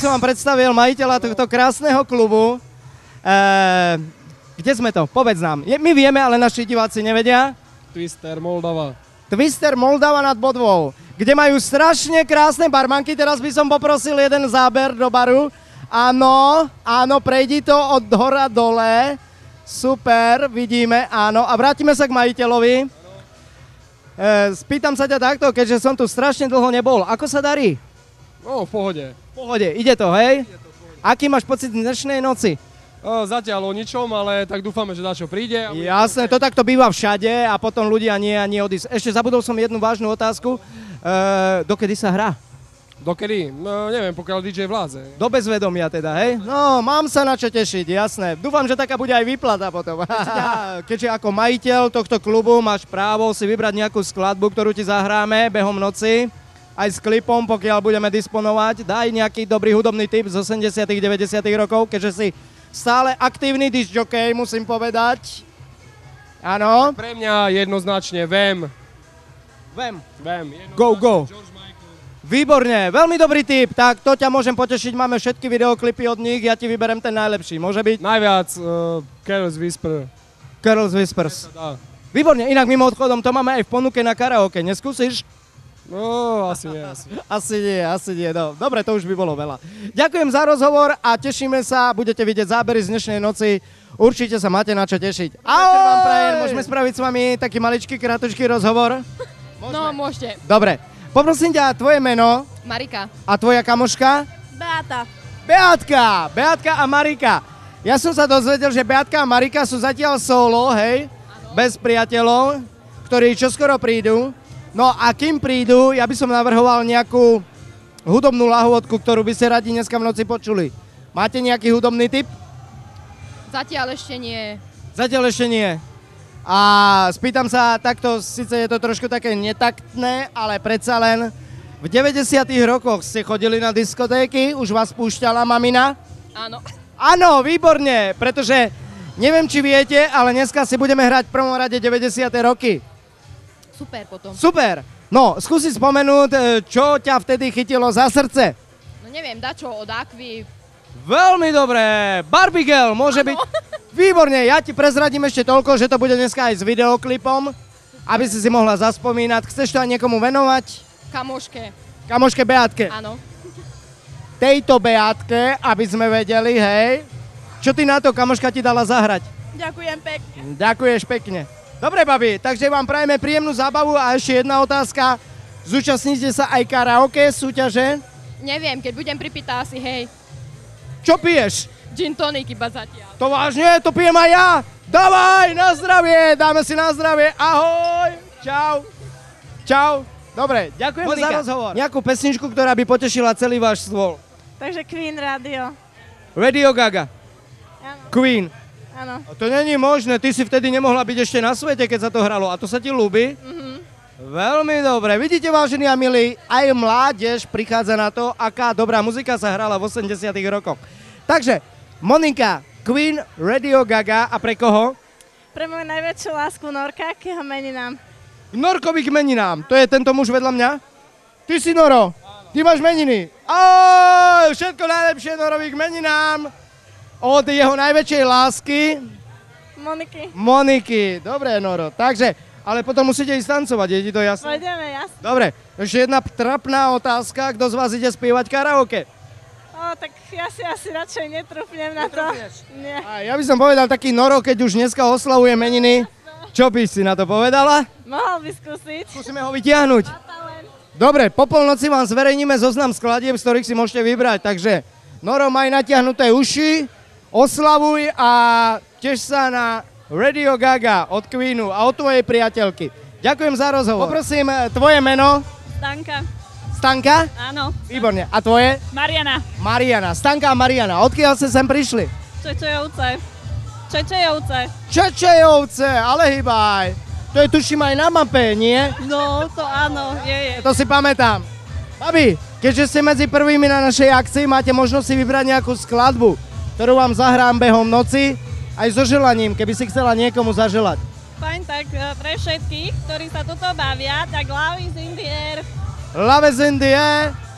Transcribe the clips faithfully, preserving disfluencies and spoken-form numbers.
som vám predstavil majiteľa tohto krásneho klubu. Uh, kde sme to? Povedz nám. Je, my vieme, ale naši diváci nevedia. Twister Moldava. Twister Moldava nad Bodvou, kde majú strašne krásne barmanky. Teraz by som poprosil jeden záber do baru. Áno, áno, prejdi to od hora dole. Super, vidíme, áno. A vrátime sa k majiteľovi. E, spýtam sa ťa takto, keďže som tu strašne dlho nebol. Ako sa darí? No, v pohode. V pohode, ide to, hej? Ide to, Aký máš pocit z dnešnej noci? O, zatiaľ o ničom, ale tak dúfame, že dačo príde. Jasné, to takto býva všade a potom ľudia nie a nie odísť. Ešte zabudol som jednu vážnu otázku. E, dokedy sa hrá? Dokedy? No, neviem, pokiaľ dý džej vládze. Do bezvedomia teda, hej? No, mám sa na čo tešiť, jasné. Dúfam, že taká bude aj výplata potom. Keďže ako majiteľ tohto klubu máš právo si vybrať nejakú skladbu, ktorú ti zahráme behom noci, aj s klipom, pokiaľ budeme disponovať. Daj nejaký dobrý hudobný tip z osemdesiatych deväťdesiatych rokov, keďže si stále aktívny discjockey, musím povedať. Áno. Pre mňa jednoznačne Vem. Vem. Vem. Go, go. Výborne, veľmi dobrý tip, tak to ťa môžem potešiť, máme všetky videoklipy od nich, ja ti vyberem ten najlepší, môže byť? Najviac uh, Carel's Whisper. Carel's Whispers. Výborne, inak mimochodom to máme aj v ponuke na karaoke, neskúsiš? No, asi nie, asi. Asi nie, asi nie, no. Dobre, to už by bolo veľa. Ďakujem za rozhovor a tešíme sa, budete vidieť zábery z dnešnej noci, určite sa máte na čo tešiť. Ahoj! Vám prajem, môžeme spraviť s vami taký maličký, kratučký rozhovor? Môžeme? No, môžete. Dobre. Poprosím ťa, tvoje meno? Marika. A tvoja kamoška? Beata. Beatka! Beatka a Marika. Ja som sa dozvedel, že Beatka a Marika sú zatiaľ solo, hej? Ano. Bez priateľov, ktorí čoskoro prídu. No a kým prídu, ja by som navrhoval nejakú hudobnú lahôdku, ktorú by ste radi dneska v noci počuli. Máte nejaký hudobný tip? Zatiaľ ešte nie. Zatiaľ ešte nie. A spýtam sa takto, síce je to trošku také netaktné, ale predsa len v deväťdesiatych rokoch ste chodili na diskotéky, už vás púšťala mamina? Áno. Áno, výborne, pretože neviem, či viete, ale dneska si budeme hrať v prvom rade deväťdesiate roky. Super potom. Super. No, skúsi spomenúť, čo ťa vtedy chytilo za srdce. No neviem, dačo od Aqui. Veľmi dobré. Barbie Girl môže ano. byť... Výborne, ja ti prezradím ešte toľko, že to bude dneska aj s videoklipom, aby si si mohla zaspomínať. Chceš to aj niekomu venovať? Kamoške. Kamoške Beatke. Áno. Tejto Beatke, aby sme vedeli, hej. Čo ty na to, kamoška ti dala zahrať? Ďakujem pekne. Ďakuješ pekne. Dobre, babi, takže vám prajeme príjemnú zábavu a ešte jedna otázka. Zúčastníte sa aj karaoke súťaže? Neviem, keď budem pripýtá asi, hej. Čo piješ? Gin tonic iba zatiaľ. To vážne? To pijem aj ja? Dávaj, na zdravie, dáme si na zdravie. Ahoj, čau. Čau. Dobre, ďakujem Monika za rozhovor. Nejakú pesničku, ktorá by potešila celý váš stôl. Takže Queen Radio. Radio Gaga. Áno. Queen. Áno. To není možné, ty si vtedy nemohla byť ešte na svete, keď sa to hralo. A to sa ti ľúbi? Mhm. Veľmi dobre. Vidíte, vážení a milí, aj mládež prichádza na to, aká dobrá muzika sa hrala v osemdesiatych rokoch. Takže, Monika, Queen, Radio Gaga a pre koho? Pre moju najväčšiu lásku Norka, k jeho meninám. Norkovi k meninám. To je tento muž vedľa mňa? Ty si Noro. Ty máš meniny. Ahoj, všetko najlepšie Norovi k meninám. Od jeho najväčšej lásky. Moniky. Moniky. Dobre, Noro. Takže, ale potom musíte ísť tancovať, je ti to jasné? Pôjdeme, jasne. Dobre, ešte jedna trapná otázka. Kto z vás ide spievať karaoke? O, tak ja si asi radšej netrúfnem na to. Nie. A ja by som povedal taký Noro, keď už dneska oslavuje meniny. Čo by si na to povedala? Mohol by skúsiť. Skúsime ho vytiahnuť. Má talent. Dobre, po polnoci vám zverejníme zoznam skladieb, z ktorých si môžete vybrať. Takže, Noro, maj natiahnuté uši, oslavuj a teš sa na Radio Gaga od Queenu a od tvojej priateľky. Ďakujem za rozhovor. Poprosím, tvoje meno? Stanka. Stanka? Áno. Výborne. A tvoje? Mariana. Mariana. Stanka a Mariana. Odkiaľ ste sem prišli? Čečejovce. Čečejovce. Čečejovce, ale hýbaj. To je tuším aj na mape, nie? No, to áno, je, je. To si pamätám. Babi, keďže ste medzi prvými na našej akcii, máte možnosť si vybrať nejakú skladbu, ktorú vám zahrám behom noci, aj so želaním, keby si chcela niekomu zaželať. Fajn, tak pre všetkých, ktorí sa tuto bavia, tak Love is in the air. Love is in the air.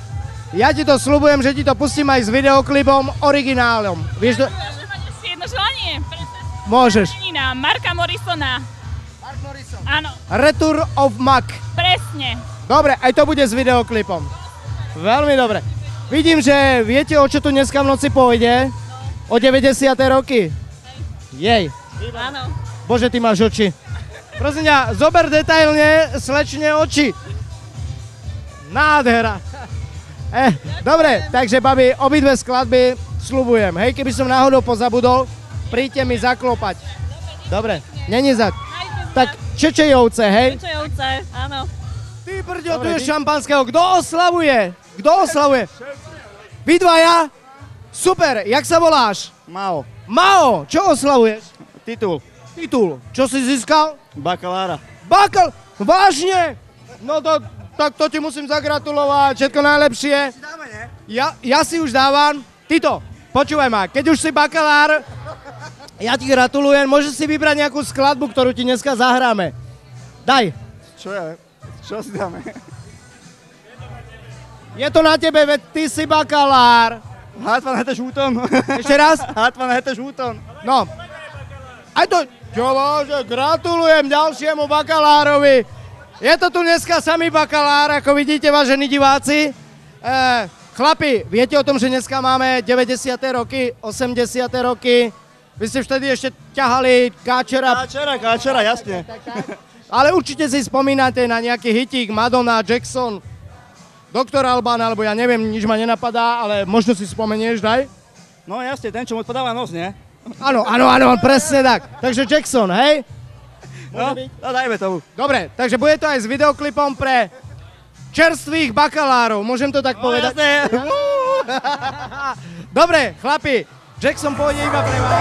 Ja ti to sľubujem, že ti to pustím aj s videoklipom originálom. Vieš to? Že máš ešte jedno želanie. Môžeš. Na Marka Morrisona. Mark Morrison. Áno, Return of Mac. presne. Dobre, aj to bude s videoklipom. Veľmi dobre. Vidím, že viete, o čo tu dneska v noci pôjde? O deväťdesiate roky. Jej. Áno. Bože, ty máš oči. Prosím ťa, zober detailne slečne oči. Nádhera. Eh, dobre, takže babi, obidve skladby sľubujem. Hej, keby som náhodou pozabudol, príďte mi zaklopať. Dobre, není zad. Tak Čečejovce, hej? Čečejovce, áno. Ty brďo, tu je šampanského. Kto oslavuje? Kto oslavuje? Vy dvaja? Super, jak sa voláš? Mao. Mao, čo oslavuješ? Titul. Titul. Čo si získal? Bakalára. Bakal, vážne? No to, tak to ti musím zagratulovať, všetko najlepšie. Ja, ja si už dávam. Tito, počúvaj ma, keď už si bakalár, ja ti gratulujem, môžeš si vybrať nejakú skladbu, ktorú ti dneska zahráme. Daj. Čo ja? Čo si dáme? Je to na tebe, veď ty si bakalár. Hartmann hätte žúton. Ešte raz? Hartmann hätte žúton. No. Aj to, čo váže, gratulujem ďalšiemu bakalárovi. Je to tu dneska samý bakalár, ako vidíte, vážení diváci. E, chlapi, viete o tom, že dneska máme deväťdesiate roky, osemdesiate roky. Vy ste vtedy ešte ťahali káčera. Káčera, káčera, jasne. Ale určite si spomínate na nejaký hitík, Madonna, Jackson, doktor Alban, alebo ja neviem, nič ma nenapadá, ale možno si spomenieš, daj. No jasne, ten, čo mu podáva nos, nie? Áno, áno, áno, presne tak. Takže Jackson, hej? No, no dajme tomu. Dobre, takže bude to aj s videoklipom pre čerstvých bakalárov, môžem to tak No povedať? jasne. Dobre, chlapi, Jackson pôjde iba pre vás.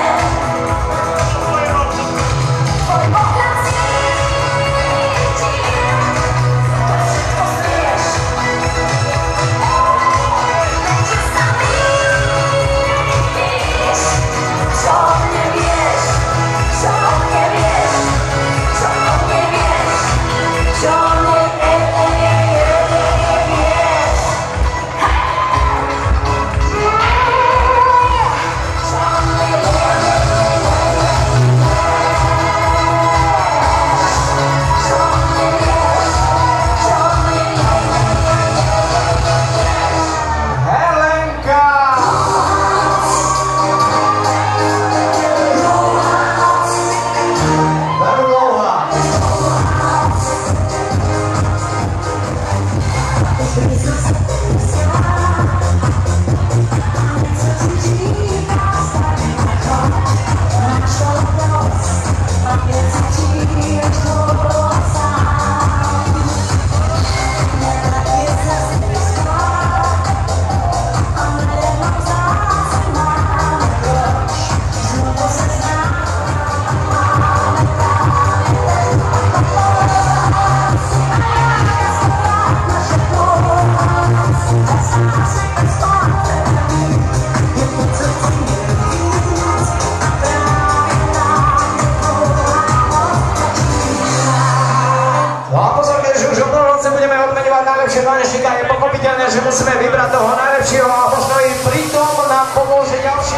najlepšie tanečníka, je pochopiteľné, že musíme vybrať toho najlepšieho a možno i pritom nám pomôže ďalší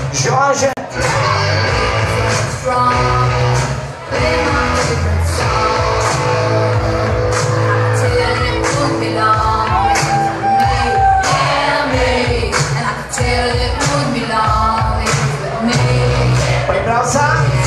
Joanže. Priprav sa.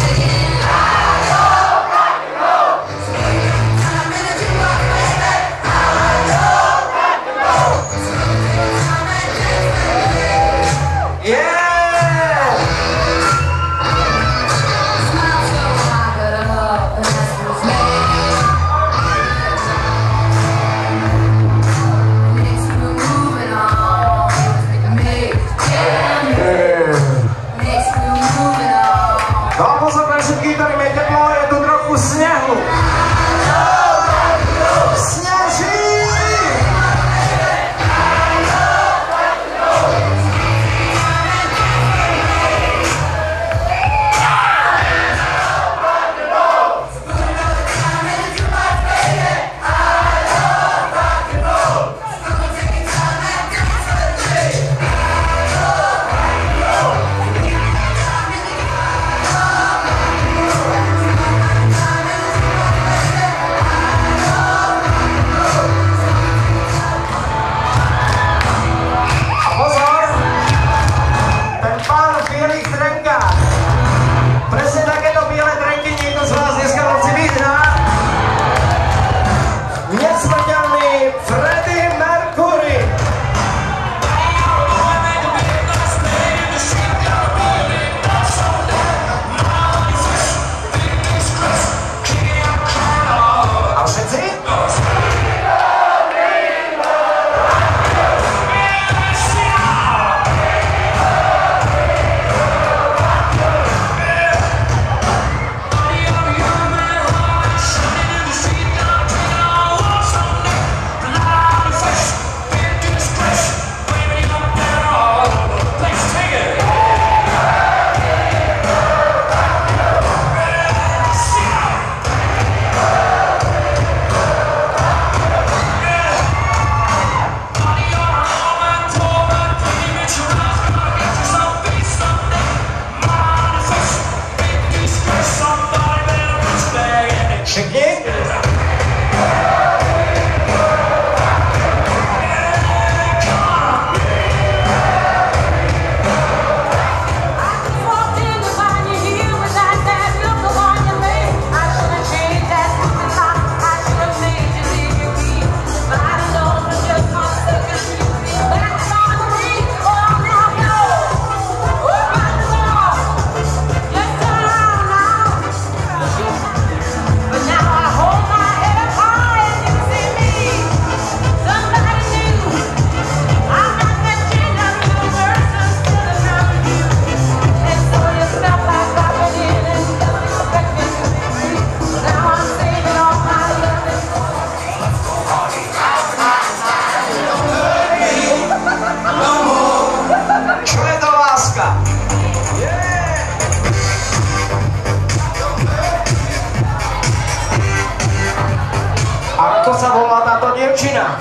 Ako sa volá táto dievčina?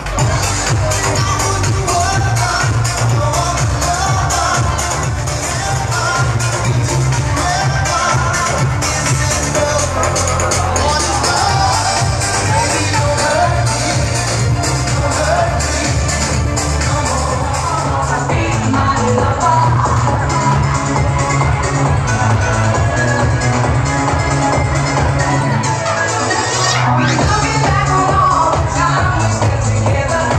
Together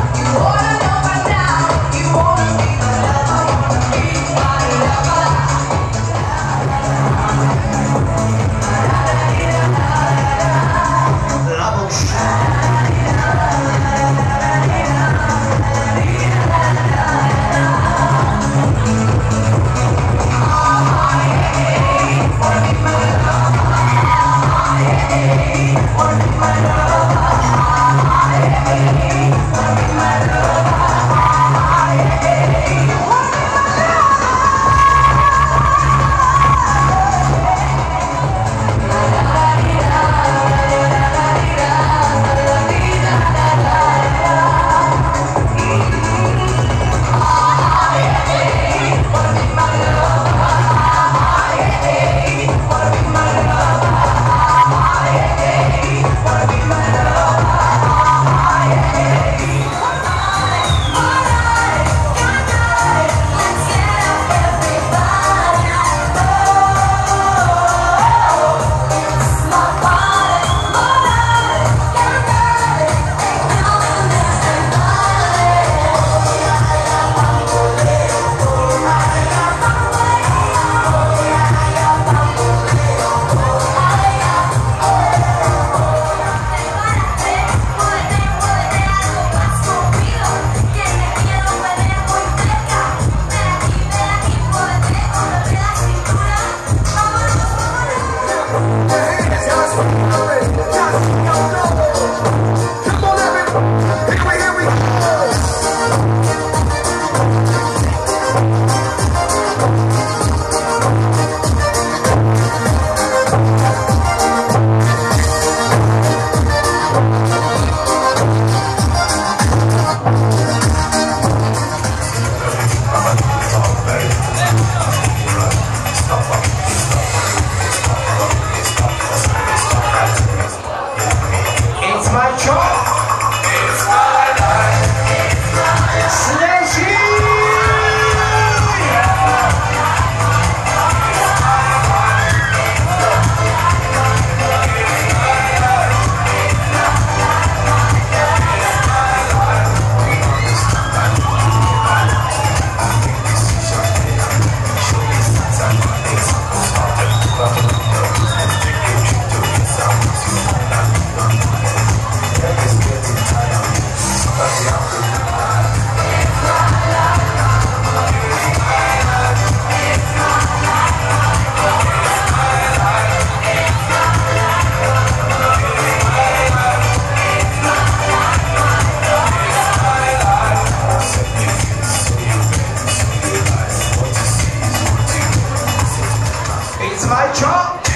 čo?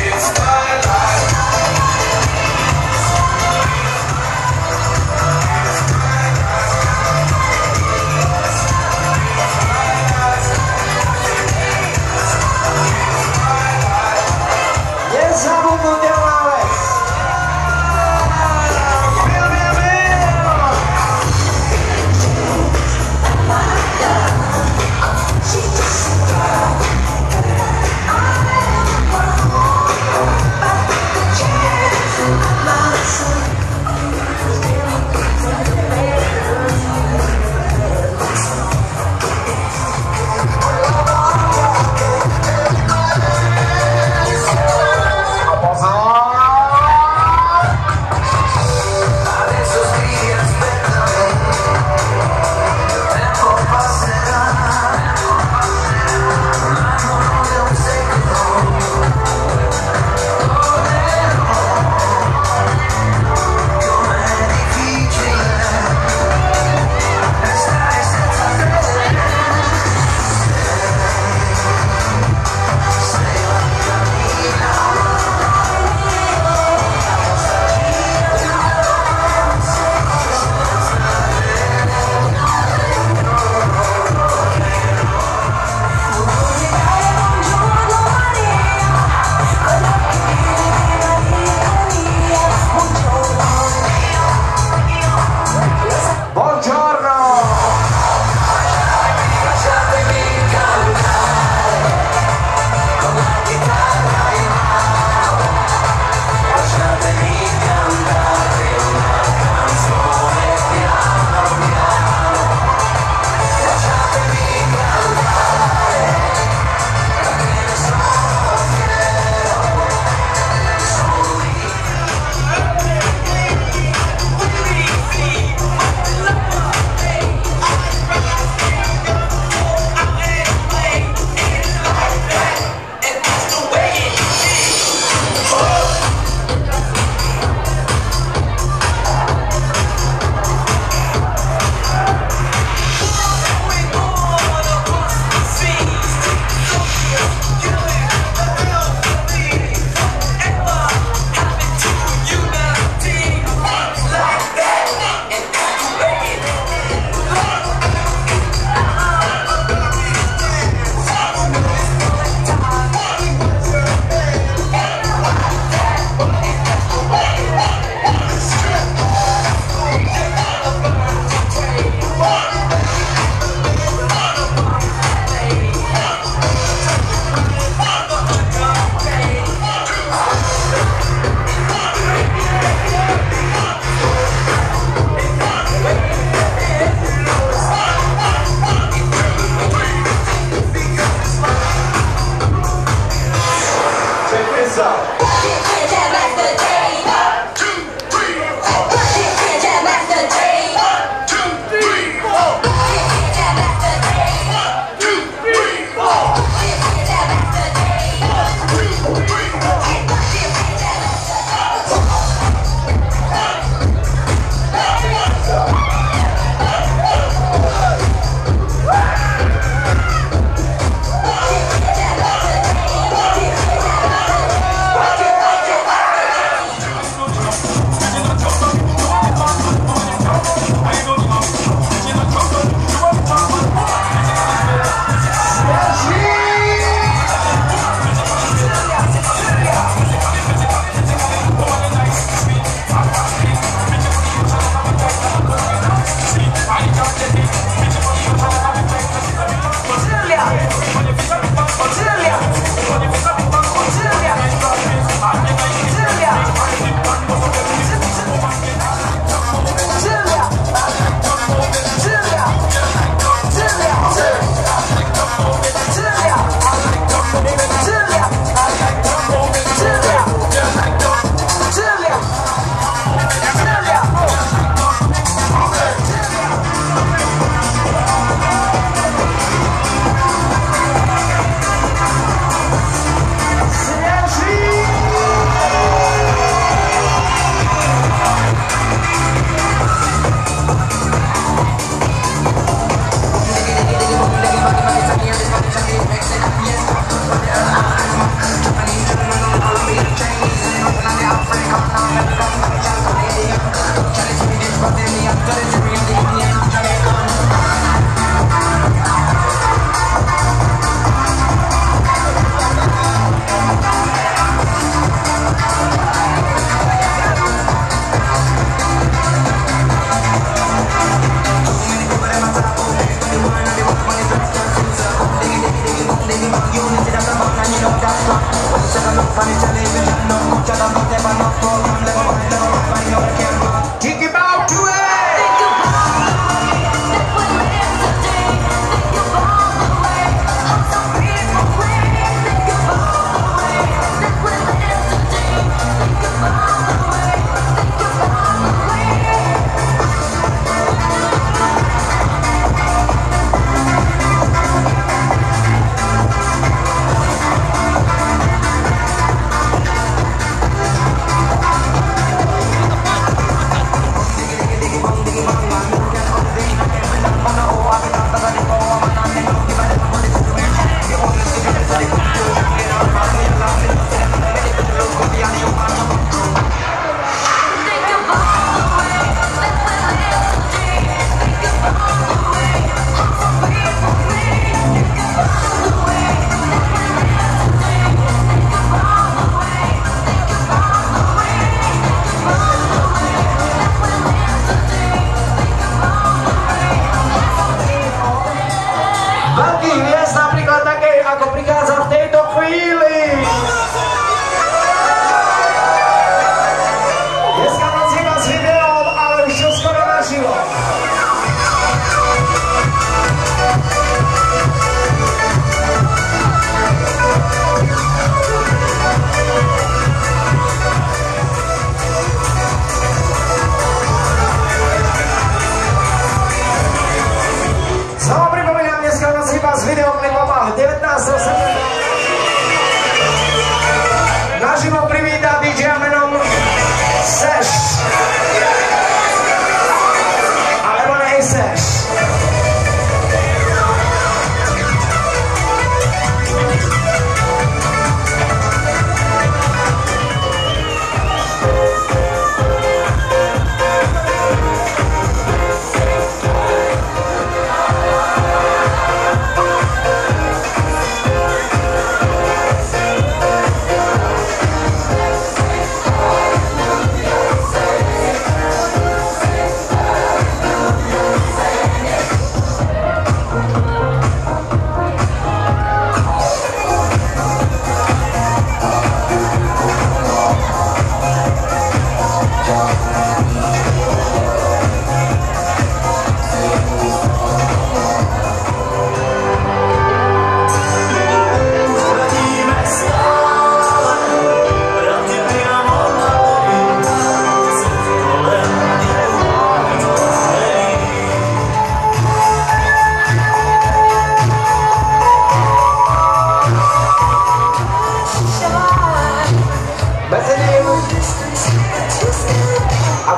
Nezabudnutelná vec. Bil, bil, bil.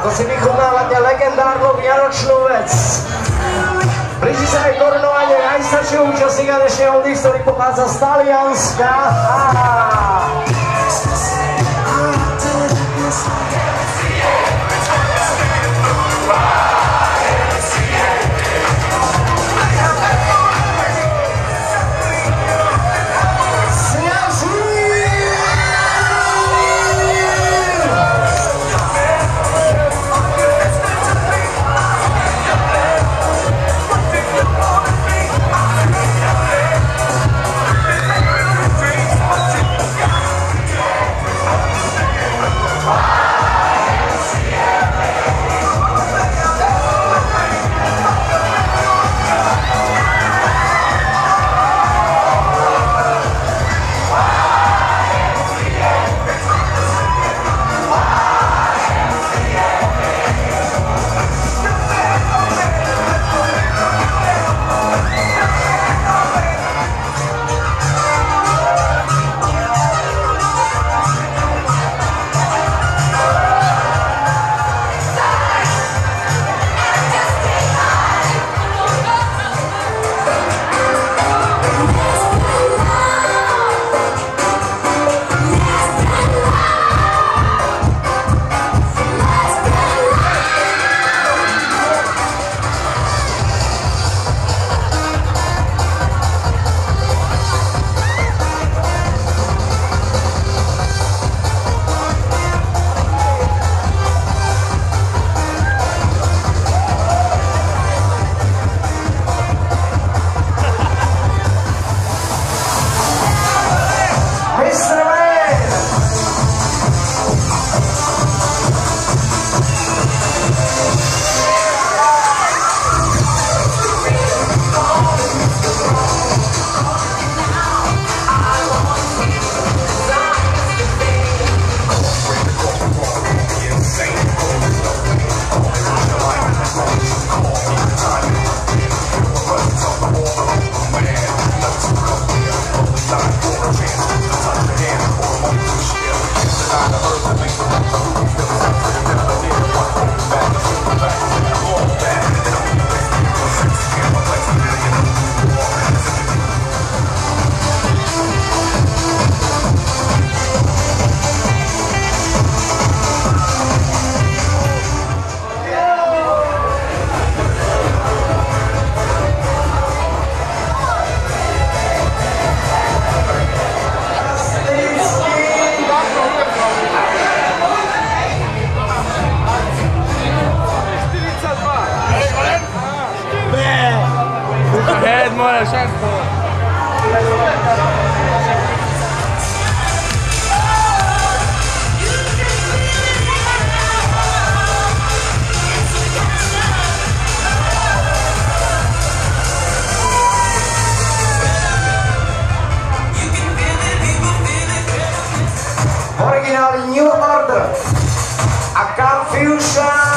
Ako si vychutnávate legendárnu vianočnú vec. Blíži sa aj korunovanie najstaršieho účastníka dnešného Oldies, ktorý pochádza z Talianska. more všetko. Originálny New Order a Confusion.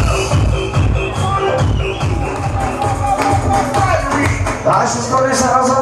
Další skoro sa rozhodne